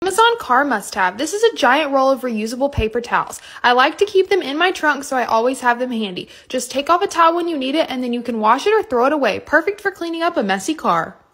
Amazon car must-have. This is a giant roll of reusable paper towels. I like to keep them in my trunk, so I always have them handy. Just take off a towel when you need it, and then you can wash it or throw it away. Perfect for cleaning up a messy car.